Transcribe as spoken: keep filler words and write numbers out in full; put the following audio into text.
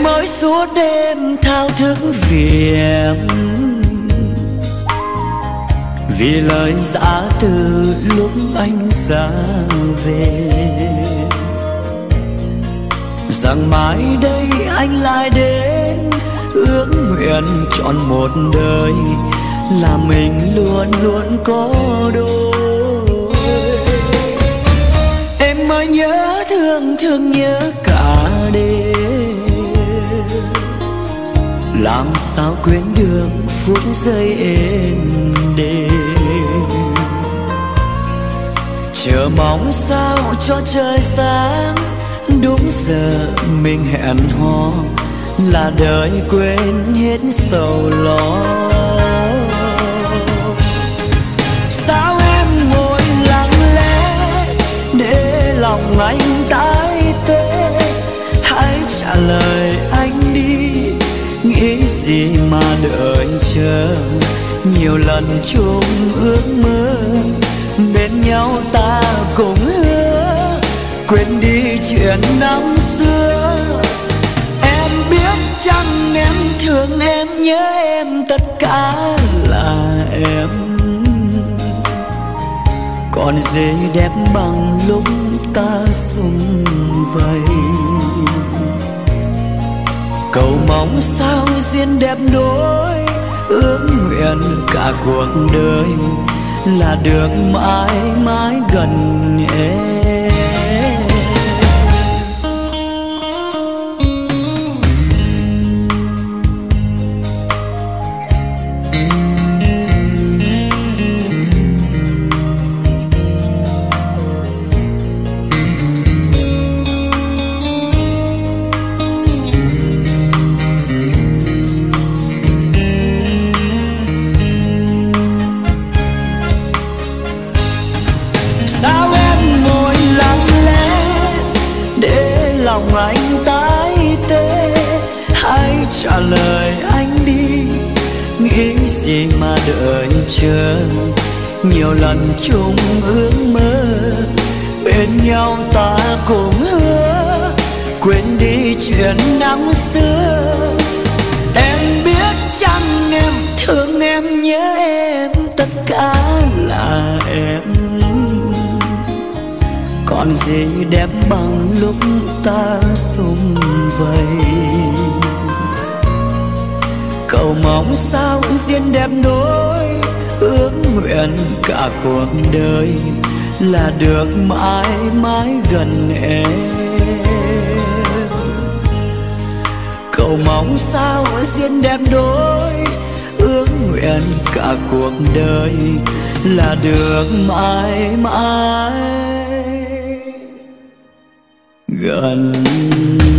mới suốt đêm thao thức vì em, vì lời giã từ lúc anh ra về, rằng mai đây anh lại đến, ước nguyện trọn một đời là mình luôn luôn có đôi. Em mới nhớ thương thương nhớ cả đêm, làm sao quên được phút giây êm đềm, chờ mong sao cho trời sáng, đúng giờ mình hẹn hò là đời quên hết sầu lo. Sao em ngồi lặng lẽ để lòng anh tái tê, hãy trả lời anh đi, nghĩ gì mà đợi chờ. Nhiều lần chung ước mơ bên nhau ta cùng hứa, quên đi chuyện năm xưa. Em biết chăng em thương em nhớ em, tất cả là em, còn gì đẹp bằng lúc ta sum vầy. Cầu mong sao duyên đẹp đôi, ước nguyện cả cuộc đời là được mãi mãi gần em. Sao em ngồi lặng lẽ để lòng anh tái tê, hãy trả lời anh đi, nghĩ gì mà đợi chờ. Nhiều lần chung ước mơ bên nhau ta cùng hứa, quên đi chuyện năm xưa. Em biết chăng em thương em nhớ em, tất cả là em, còn gì đẹp bằng lúc ta sum vầy. Cầu mong sao duyên đẹp đôi, ước nguyện cả cuộc đời là được mãi mãi gần em. Cầu mong sao duyên đẹp đôi, ước nguyện cả cuộc đời là được mãi mãi gần